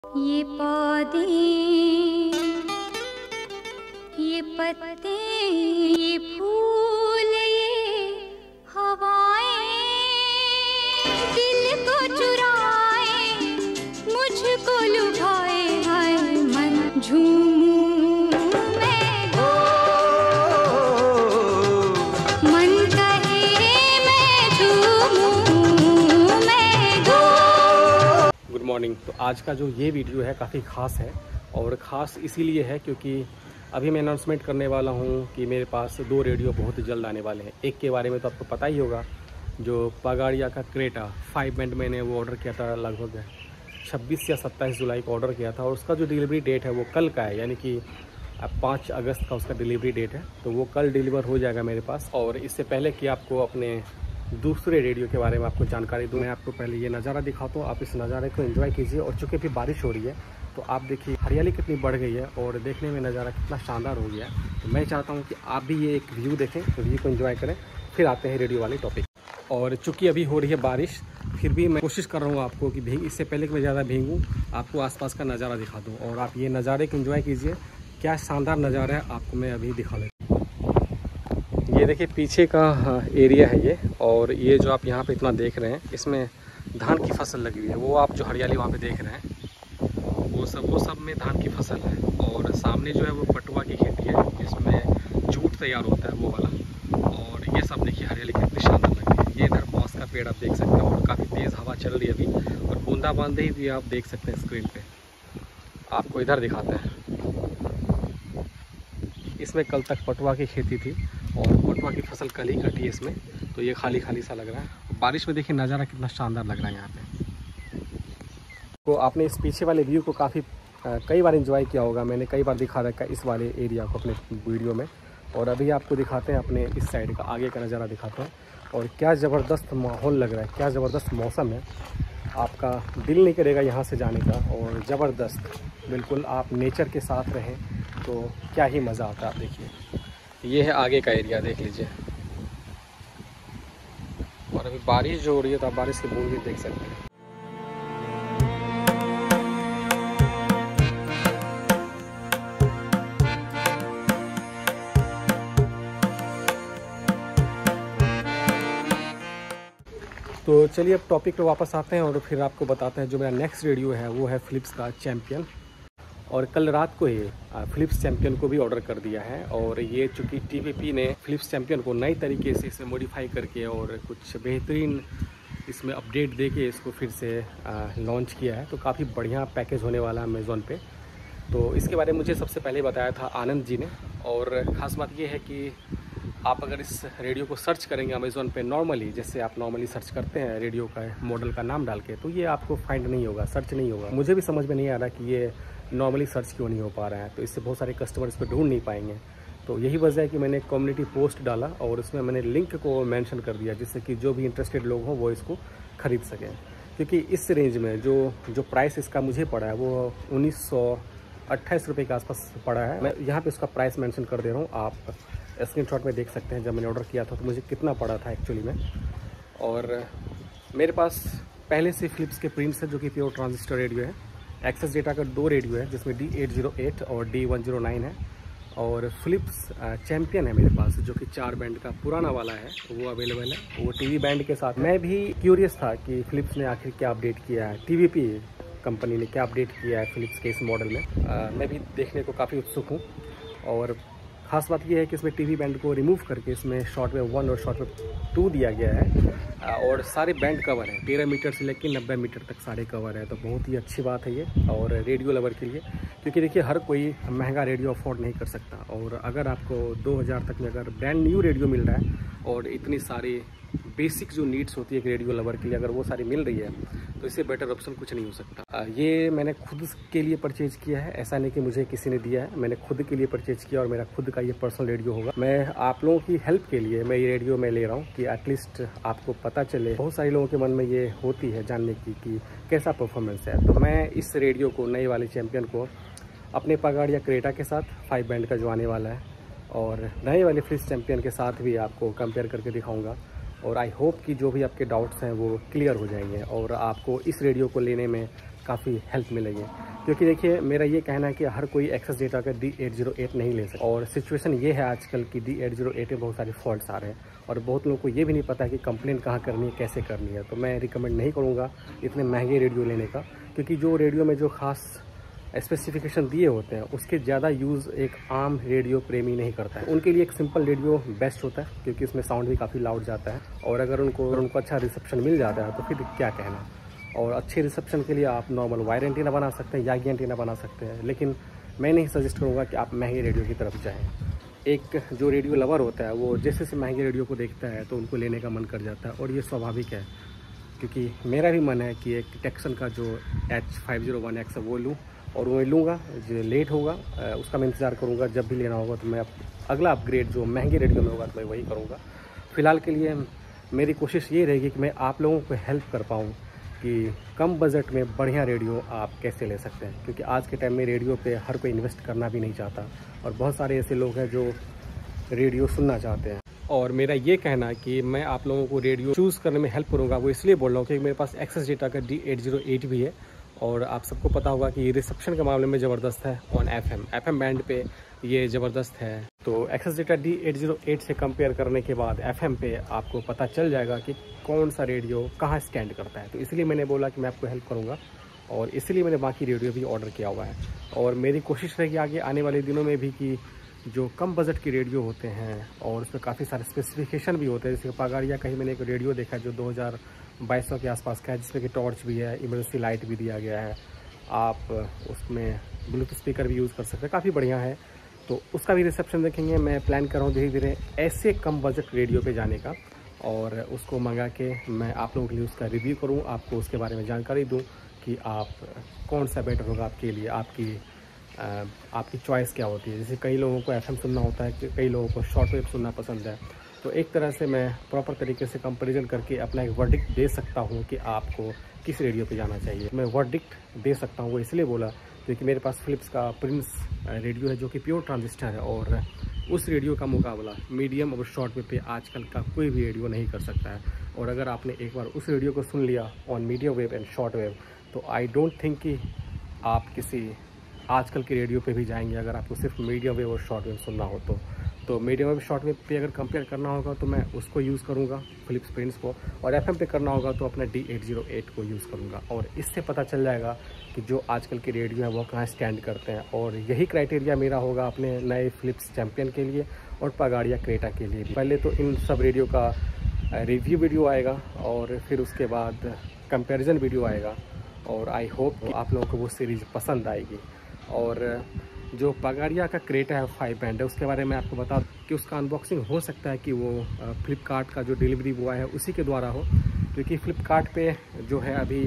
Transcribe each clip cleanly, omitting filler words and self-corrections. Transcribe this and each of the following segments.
ये पौधे, ये पत्ते, ये फूल, ये हवाएं दिल को चुराए, मुझको लुभाए, हाय मन झूमूं मैं गो, मन कहे मैं झूमूं मैं गो। Good morning. तो आज का जो ये वीडियो है काफ़ी ख़ास है, और ख़ास इसीलिए है क्योंकि अभी मैं अनाउंसमेंट करने वाला हूँ कि मेरे पास 2 रेडियो बहुत जल्द आने वाले हैं। एक के बारे में तो आपको पता ही होगा, जो पगाड़िया का क्रेटा 5 बैंड मैंने वो ऑर्डर किया था, लगभग 26 या 27 जुलाई को ऑर्डर किया था, और उसका जो डिलीवरी डेट है वो कल का है, यानी कि 5 अगस्त का उसका डिलीवरी डेट है। तो वो कल डिलीवर हो जाएगा मेरे पास। और इससे पहले कि आपको अपने दूसरे रेडियो के बारे में आपको जानकारी दूँ, मैं आपको पहले ये नज़ारा दिखाता हूँ। आप इस नज़ारे को एंजॉय कीजिए। और चूँकि अभी बारिश हो रही है तो आप देखिए हरियाली कितनी बढ़ गई है और देखने में नज़ारा कितना शानदार हो गया है। तो मैं चाहता हूँ कि आप भी ये एक व्यू देखें, व्यू को एंजॉय करें। फिर आते हैं रेडियो वाले टॉपिक। और चूँकि अभी हो रही है बारिश, फिर भी मैं कोशिश कर रहा हूँ आपको कि इससे पहले कि मैं ज़्यादा भीगूँ, आपको आसपास का नज़ारा दिखा दूँ और आप ये नज़ारे को एंजॉय कीजिए। क्या शानदार नज़ारा है, आपको मैं अभी दिखा लेता हूँ। ये देखिए पीछे का एरिया है ये, और ये जो आप यहाँ पे इतना देख रहे हैं, इसमें धान की फसल लगी हुई है। वो आप जो हरियाली वहाँ पे देख रहे हैं, वो सब में धान की फसल है। और सामने जो है वो पटुआ की खेती है, जिसमें जूट तैयार होता है वो वाला। और ये सब देखिए हरियाली कितनी शानदार लग रही है। ये इधर बांस का पेड़ आप देख सकते हैं, और काफ़ी तेज़ हवा चल रही है अभी, और बूंदाबांदी भी आप देख सकते हैं स्क्रीन पे। आपको इधर दिखाते हैं, इसमें कल तक पटुआ की खेती थी, और पटुआ की फसल कल ही कटी है इसमें, तो ये खाली खाली सा लग रहा है। बारिश में देखिए नज़ारा कितना शानदार लग रहा है यहाँ पे। तो आपने इस पीछे वाले व्यू को काफ़ी कई बार एंजॉय किया होगा, मैंने कई बार दिखा रखा है इस वाले एरिया को अपने वीडियो में। और अभी आपको दिखाते हैं अपने इस साइड का आगे का नज़ारा दिखाते हैं। और क्या ज़बरदस्त माहौल लग रहा है, क्या ज़बरदस्त मौसम है, आपका दिल नहीं करेगा यहाँ से जाने का। और ज़बरदस्त बिल्कुल आप नेचर के साथ रहें तो क्या ही मज़ा आता है। आप देखिए ये है आगे का एरिया, देख लीजिए। और अभी बारिश जो हो रही है तो आप बारिश की बूंद भी देख सकते हैं। तो चलिए अब टॉपिक पे वापस आते हैं और फिर आपको बताते हैं जो मेरा नेक्स्ट रेडियो है वो है फ़िलिप्स का चैम्पियन। और कल रात को ही फ़िलिप्स चैम्पियन को भी ऑर्डर कर दिया है। और ये चूँकि टीवीपी ने फ़िलिप्स चैम्पियन को नई तरीके से इसे मॉडिफाई करके और कुछ बेहतरीन इसमें अपडेट दे के इसको फिर से लॉन्च किया है, तो काफ़ी बढ़िया पैकेज होने वाला है अमेज़ॉन पे। तो इसके बारे में मुझे सबसे पहले बताया था आनंद जी ने। और ख़ास बात ये है कि आप अगर इस रेडियो को सर्च करेंगे अमेज़ॉन पे नॉर्मली, जैसे आप नॉर्मली सर्च करते हैं रेडियो का मॉडल का नाम डाल के, तो ये आपको फाइंड नहीं होगा, सर्च नहीं होगा। मुझे भी समझ में नहीं आ रहा कि ये नॉर्मली सर्च क्यों नहीं हो पा रहा है, तो इससे बहुत सारे कस्टमर इस पर ढूंढ नहीं पाएंगे। तो यही वजह है कि मैंने कम्युनिटी पोस्ट डाला और उसमें मैंने लिंक को मेंशन कर दिया, जिससे कि जो भी इंटरेस्टेड लोग हों वो इसको ख़रीद सकें। क्योंकि इस रेंज में जो प्राइस इसका मुझे पड़ा है वो 1928 रुपये के आसपास पड़ा है। मैं यहाँ पे उसका प्राइस मेंशन कर दे रहा हूँ, आप स्क्रीनशॉट में देख सकते हैं जब मैंने ऑर्डर किया था तो मुझे कितना पड़ा था एक्चुअली में। और मेरे पास पहले से फ़िलिप्स के प्रिंट्स है जो कि प्योर ट्रांजिस्टर रेडियो है। एक्सेस डेटा का 2 रेडियो है, जिसमें D808 और D109 है। और फ़िलिप्स चैम्पियन है मेरे पास, जो कि 4 बैंड का पुराना वाला है, वो अवेलेबल है, वो टीवी बैंड के साथ। मैं भी क्यूरियस था कि फ़िलिप्स ने आखिर क्या अपडेट किया है, टीवीपी कंपनी ने क्या अपडेट किया है फ़िलिप्स के इस मॉडल में। मैं भी देखने को काफ़ी उत्सुक हूँ। और ख़ास बात यह है कि इसमें टीवी बैंड को रिमूव करके इसमें शॉर्टवेव 1 और शॉर्टवेव 2 दिया गया है। और सारे बैंड कवर हैं, 13 मीटर से लेकर 90 मीटर तक सारे कवर है। तो बहुत ही अच्छी बात है ये और रेडियो लवर के लिए, क्योंकि देखिए हर कोई महंगा रेडियो अफोर्ड नहीं कर सकता। और अगर आपको 2000 तक में अगर ब्रांड न्यू रेडियो मिल रहा है और इतनी सारी बेसिक जो नीड्स होती है एक रेडियो लवर के लिए, अगर वो सारी मिल रही है, तो इससे बेटर ऑप्शन कुछ नहीं हो सकता। ये मैंने खुद के लिए परचेज किया है, ऐसा नहीं कि मुझे किसी ने दिया है, मैंने खुद के लिए परचेज किया और मेरा खुद का ये पर्सनल रेडियो होगा। मैं आप लोगों की हेल्प के लिए मैं ये रेडियो में ले रहा हूँ कि एटलीस्ट आपको पता चले। बहुत सारे लोगों के मन में ये होती है जानने की कि कैसा परफॉर्मेंस है। तो मैं इस रेडियो को, नए वाले चैम्पियन को, अपने पगाड़िया क्रेटा के साथ 5 बैंड का जो आने वाला है और नए वाले फ़िलिप्स चैम्पियन के साथ भी आपको कंपेयर करके दिखाऊंगा। और आई होप कि जो भी आपके डाउट्स हैं वो क्लियर हो जाएंगे और आपको इस रेडियो को लेने में काफ़ी हेल्प मिलेगी। क्योंकि देखिए मेरा ये कहना है कि हर कोई एक्सेस डेटा का D808 नहीं ले सकता, और सिचुएशन ये है आजकल की D808 में बहुत सारे फॉल्ट्स आ रहे हैं और बहुत लोगों को ये भी नहीं पता है कि कंप्लेन कहाँ करनी है, कैसे करनी है। तो मैं रिकमेंड नहीं करूँगा इतने महंगे रेडियो लेने का, क्योंकि जो रेडियो में जो खास स्पेसिफिकेशन दिए होते हैं उसके ज़्यादा यूज़ एक आम रेडियो प्रेमी नहीं करता है। उनके लिए एक सिंपल रेडियो बेस्ट होता है, क्योंकि इसमें साउंड भी काफ़ी लाउड जाता है, और अगर उनको अच्छा रिसेप्शन मिल जाता है तो फिर क्या कहना। और अच्छे रिसेप्शन के लिए आप नॉर्मल वायर एंटीना बना सकते हैं, यागी एंटीना बना सकते हैं, लेकिन मैं नहीं सजेस्ट करूँगा कि आप महंगे रेडियो की तरफ जाएँ। एक जो रेडियो लवर होता है वो जैसे से महंगे रेडियो को देखता है तो उनको लेने का मन कर जाता है, और ये स्वाभाविक है, क्योंकि मेरा भी मन है कि एक टेक्सन का जो H501X है वो लूँ, और वो लूँगा। जो लेट होगा उसका मैं इंतज़ार करूँगा, जब भी लेना होगा तो मैं अगला अपग्रेड जो महंगे रेडियो में होगा तो मैं वही करूँगा। फ़िलहाल के लिए मेरी कोशिश ये रहेगी कि मैं आप लोगों को हेल्प कर पाऊँ कि कम बजट में बढ़िया रेडियो आप कैसे ले सकते हैं, क्योंकि आज के टाइम में रेडियो पे हर कोई इन्वेस्ट करना भी नहीं चाहता, और बहुत सारे ऐसे लोग हैं जो रेडियो सुनना चाहते हैं। और मेरा ये कहना है कि मैं आप लोगों को रेडियो चूज़ करने में हेल्प करूँगा, वो इसलिए बोल रहा हूँ कि मेरे पास एक्सेस डेटा का D808 भी है, और आप सबको पता होगा कि ये रिसेप्शन के मामले में ज़बरदस्त है ऑन FM बैंड पे ये ज़बरदस्त है। तो एक्सेस डेटा D808 से कंपेयर करने के बाद FM पे आपको पता चल जाएगा कि कौन सा रेडियो कहाँ स्टैंड करता है। तो इसलिए मैंने बोला कि मैं आपको हेल्प करूँगा, और इसलिए मैंने बाकी रेडियो भी ऑर्डर किया हुआ है। और मेरी कोशिश रहेगी आगे आने वाले दिनों में भी कि जो कम बजट के रेडियो होते हैं और उसमें काफ़ी सारे स्पेसिफिकेशन भी होते हैं, जैसे पगाड़िया कहीं मैंने एक रेडियो देखा जो 2200 के आसपास का है, जिसमें कि टॉर्च भी है, इमरजेंसी लाइट भी दिया गया है, आप उसमें ब्लूटूथ स्पीकर भी यूज़ कर सकते हैं, काफ़ी बढ़िया है। तो उसका भी रिसेप्शन देखेंगे। मैं प्लान कर रहा हूँ धीरे धीरे ऐसे कम बजट रेडियो पे जाने का, और उसको मंगा के मैं आप लोगों के लिए उसका रिव्यू करूँ, आपको उसके बारे में जानकारी दूँ कि आप कौन सा बेटर होगा आपके लिए, आपकी चॉइस क्या होती है। जैसे कई लोगों को FM सुनना होता है, कई लोगों को शॉर्ट वेव सुनना पसंद है, तो एक तरह से मैं प्रॉपर तरीके से कंपैरिजन करके अपना एक वर्डिक्ट दे सकता हूँ कि आपको किस रेडियो पे जाना चाहिए। मैं वर्डिक्ट दे सकता हूँ, वो इसलिए बोला क्योंकि मेरे पास फिलिप्स का प्रिंस रेडियो है जो कि प्योर ट्रांजिस्टर है, और उस रेडियो का मुकाबला मीडियम और शॉर्ट वेव पे आजकल का कोई भी रेडियो नहीं कर सकता है। और अगर आपने एक बार उस रेडियो को सुन लिया on medium wave and short wave, तो आई डोंट थिंक कि आप किसी आजकल के रेडियो पे भी जाएंगे अगर आपको सिर्फ मीडियम वेव और शॉर्ट वेव सुनना हो तो मीडियम वेव शॉर्ट वेव पे अगर कंपेयर करना होगा तो मैं उसको यूज़ करूँगा फिलिप्स प्रिंस को, और FM पे करना होगा तो अपना D808 को यूज़ करूँगा। और इससे पता चल जाएगा कि जो आजकल के रेडियो हैं वो कहाँ स्टैंड करते हैं, और यही क्राइटेरिया मेरा होगा अपने नए फिलिप्स चैम्पियन के लिए और पगाड़िया क्रेटा के लिए। पहले तो इन सब रेडियो का रिव्यू वीडियो आएगा, और फिर उसके बाद कंपैरिजन वीडियो आएगा, और आई होप आप लोगों को वो सीरीज़ पसंद आएगी। और जो पगाड़िया का क्रेटा है 5 बैंड है, उसके बारे में आपको बता दूं कि उसका अनबॉक्सिंग हो सकता है कि वो फ्लिपकार्ट का जो डिलीवरी बॉय है उसी के द्वारा हो, क्योंकि फ्लिपकार्ट पे जो है अभी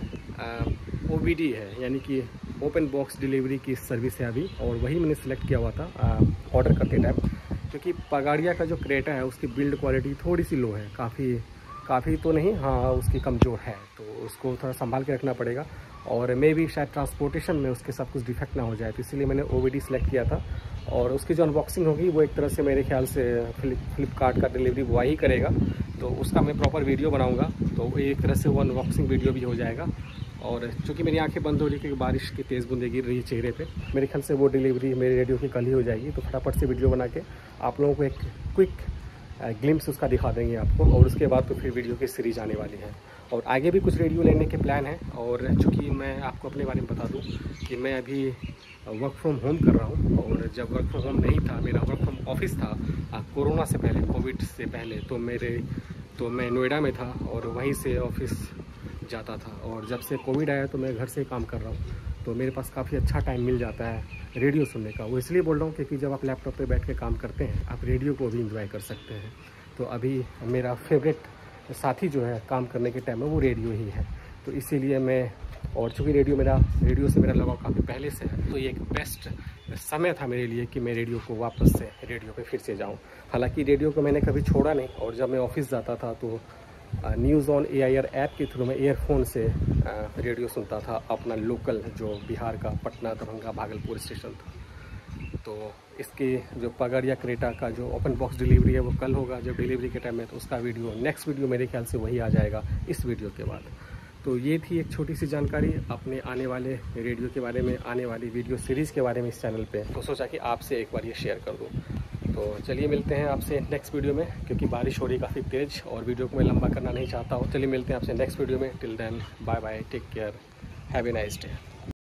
OBD है, यानी कि ओपन बॉक्स डिलीवरी की सर्विस है अभी, और वही मैंने सिलेक्ट किया हुआ था ऑर्डर करते टाइम, क्योंकि पगाड़िया का जो क्रेटा है उसकी बिल्ड क्वालिटी थोड़ी सी लो है, काफ़ी तो नहीं, हाँ उसकी कमज़ोर है, तो उसको थोड़ा संभाल के रखना पड़ेगा। और मे भी शायद ट्रांसपोर्टेशन में उसके सब कुछ डिफेक्ट ना हो जाए, तो इसलिए मैंने OBD सेलेक्ट किया था। और उसकी जो अनबॉक्सिंग होगी वो एक तरह से मेरे ख्याल से फ्लिपकार्ट का डिलीवरी बॉय ही करेगा, तो उसका मैं प्रॉपर वीडियो बनाऊँगा, तो एक तरह से वो अनबॉक्सिंग वीडियो भी हो जाएगा। और चूँकि मेरी आंखें बंद हो रही क्योंकि बारिश की तेज़ बूंदें गिर रही है चेहरे पे, मेरे ख्याल से वो डिलीवरी मेरे रेडियो की कल ही हो जाएगी, तो फटाफट से वीडियो बना के आप लोगों को एक क्विक ग्लिम्स उसका दिखा देंगे आपको, और उसके बाद तो फिर वीडियो की सीरीज आने वाली है। और आगे भी कुछ रेडियो लेने के प्लान है। और चूँकि मैं आपको अपने बारे में बता दूं कि मैं अभी वर्क फ्रॉम होम कर रहा हूं, और जब वर्क फ्रॉम होम नहीं था, मेरा वर्क फ्रॉम ऑफिस था कोरोना से पहले, कोविड से पहले, तो मैं नोएडा में था और वहीं से ऑफिस जाता था। और जब से कोविड आया तो मैं घर से काम कर रहा हूँ, तो मेरे पास काफ़ी अच्छा टाइम मिल जाता है रेडियो सुनने का। वो इसलिए बोल रहा हूँ क्योंकि जब आप लैपटॉप पे बैठ के काम करते हैं आप रेडियो को भी इंजॉय कर सकते हैं। तो अभी मेरा फेवरेट साथी जो है काम करने के टाइम में वो रेडियो ही है, तो इसीलिए मैं, और चूँकि रेडियो से मेरा लगाव काफ़ी पहले से है, तो ये एक बेस्ट समय था मेरे लिए कि मैं रेडियो को वापस से रेडियो पे फिर से जाऊं। हालांकि रेडियो को मैंने कभी छोड़ा नहीं, और जब मैं ऑफिस जाता था तो न्यूज़ ऑन AIR ऐप के थ्रू मैं ईयरफोन से रेडियो सुनता था, अपना लोकल जो बिहार का पटना, दरभंगा, भागलपुर स्टेशन था। तो इसकी जो पगाड़िया क्रेटा का जो ओपन बॉक्स डिलीवरी है वो कल होगा जब डिलीवरी के टाइम में, तो उसका वीडियो, नेक्स्ट वीडियो मेरे ख्याल से वही आ जाएगा इस वीडियो के बाद। तो ये थी एक छोटी सी जानकारी अपने आने वाले रेडियो के बारे में, आने वाली वीडियो सीरीज़ के बारे में इस चैनल पे। तो सोचा कि आपसे एक बार ये शेयर कर दूँ। तो चलिए मिलते हैं आपसे नेक्स्ट वीडियो में, क्योंकि बारिश हो रही काफ़ी तेज़ और वीडियो को मैं लंबा करना नहीं चाहता हूँ। चलिए मिलते हैं आपसे नेक्स्ट वीडियो में। Till then bye bye, take care, have a nice day.